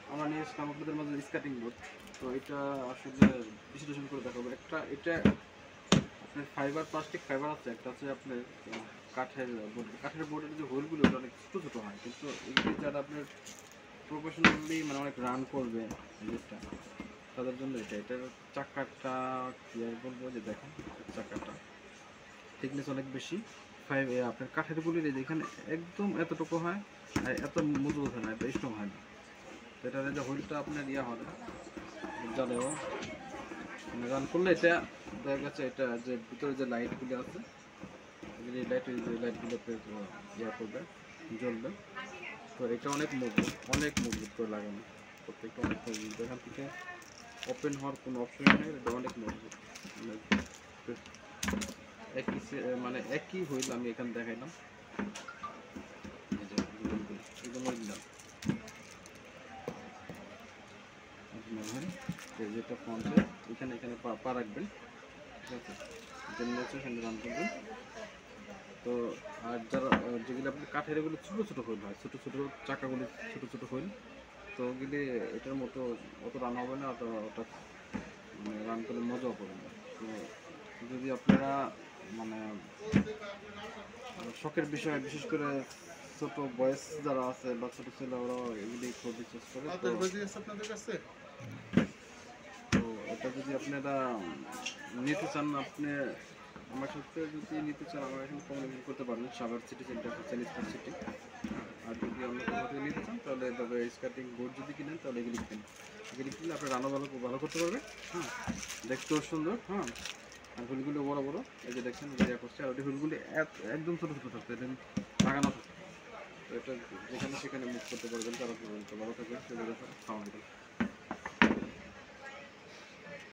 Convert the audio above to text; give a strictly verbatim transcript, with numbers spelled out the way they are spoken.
আমরা নিয়ে এসেছিলাম আপনাদের মাঝে স্কেটিং বোর্ড। তো এটা আসলে বিশ্লেষণ করে দেখাবো। একটা এটা আপনার ফাইবার প্লাস্টিক ফাইবার আছে, একটা হচ্ছে আপনার কাঠের বোর্ড। কাঠের বোর্ডের যে হোলগুলো ওটা অনেক ছোটো ছোটো হয়, কিন্তু এগুলি যারা আপনার প্রফেশনালি মানে অনেক রান করবে জিনিসটা, তাদের জন্য এটা এটার চাকাটা কি আর বলবো, যে দেখেন চাকাটা থিকনেস অনেক বেশি। ফাইভ আপনার কাঠের গুলির এখানে একদম এতটুকু হয়, আর এত মজবুত হয় না, এত স্ট্রং হয় না। তো এটার যে হুইলটা আপনার ইয়া হবে জানেও মানে রান করলে এটা দেখা গেছে এটা যে ভিতরে যে লাইটগুলো আছে এই লাইট যে লাইটগুলোতে ইয়া করবে, জ্বলবে। তো এটা অনেক মজবুত, অনেক মজবুত করে লাগানো, প্রত্যেকটা অনেক মজবুত। এখান থেকে ওপেন হওয়ার কোনো অপশন নেই, এটা অনেক মজবুত। একই মানে একই হুইল আমি এখানে দেখাইলাম, যেটা ফ্রন্টে এখানে এখানে পা রাখবেন, ঠিক আছে, যেমনি হচ্ছে সেখানে রান করবেন। তো আর যারা যেগুলো আপনি কাঠের এগুলো ছোটো ছোটো হুইল হয়, ছোটো ছোটো চাকাগুলি ছোটো ছোটো হুইল, তো ওগুলি এটার মতো অত রান হবে না, অত ওটা মানে রান করে মজাও পাবেন না। তো যদি আপনারা মানে শখের বিষয়, বিশেষ করে ছোট বয়স যারা আছে বা ছোট ছেলে, ওরা এগুলি খুব বিশ্বাস করে। তো এটা যদি আপনারা নিতে চান, আপনি আমার সাথে যদি নিতে চান আমার এখানে কমিউনিকেট করতে পারবেন, সাভার সিটি সেন্টার হচ্ছে স্মার্ট সিটি। আর যদি অন্য কোথাও থেকে নিতে চান তাহলে তবে স্কেটিং বোর্ড যদি কিনেন তাহলে এগুলি কিনেন, এগুলি কিনলে আপনি রান্না ভালো ভালো করতে পারবেন। হ্যাঁ, দেখতেও সুন্দর। হ্যাঁ, আর হুলগুলো বড় বড়, এই যে দেখছেন ইয়া করছে, আর ওই হুলগুলি একদম ছোটো ছোটো থাকতো, এটা লাগানো থাকতো। তো এটা যেখানে সেখানে মুভ করতে পারবেন, তারা ভালো থাকবেন, সেটা সালামালাইকুম।